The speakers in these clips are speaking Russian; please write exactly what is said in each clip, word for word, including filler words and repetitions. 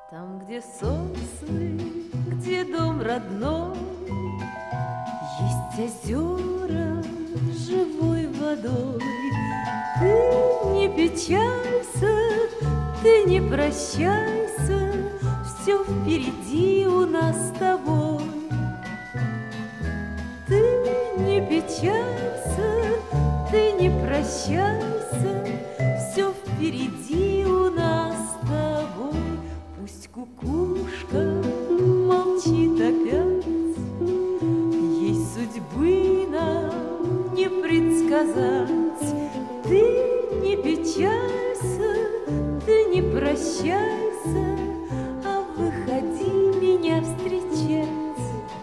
Там, где сосны, где дом родной, есть озера с живой водой. Ты не печалься, ты не прощайся, все впереди у нас с тобой. Ты не печалься, ты не прощайся, все впереди у нас с тобой. Пусть кукушка молчит опять, ей судьбы нам не предсказать. Ты не печалься, ты не прощайся, а выходи меня встречать.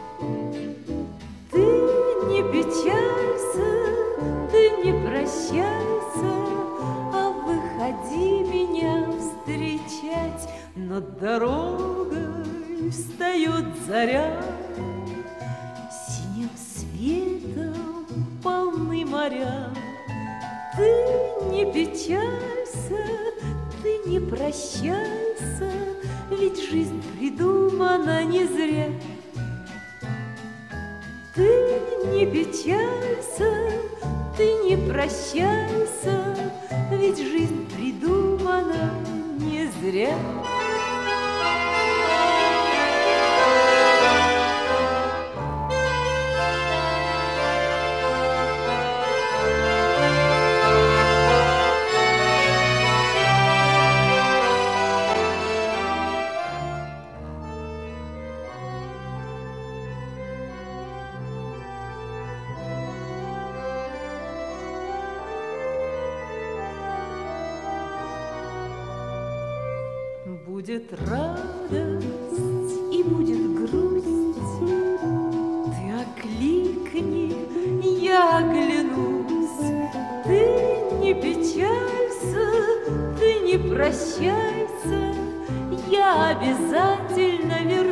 Ты не печалься, ты не прощайся, а выходи меня встречать. Над дорогой встает заря, синим светом полны моря. Ты не печалься, ты не прощайся, ведь жизнь придумана не зря. Ты не печалься, ты не прощайся, ведь жизнь придумана не зря. Будет радость и будет грусть, ты окликни, я оглянусь. Ты не печалься, ты не прощайся, я обязательно вернусь.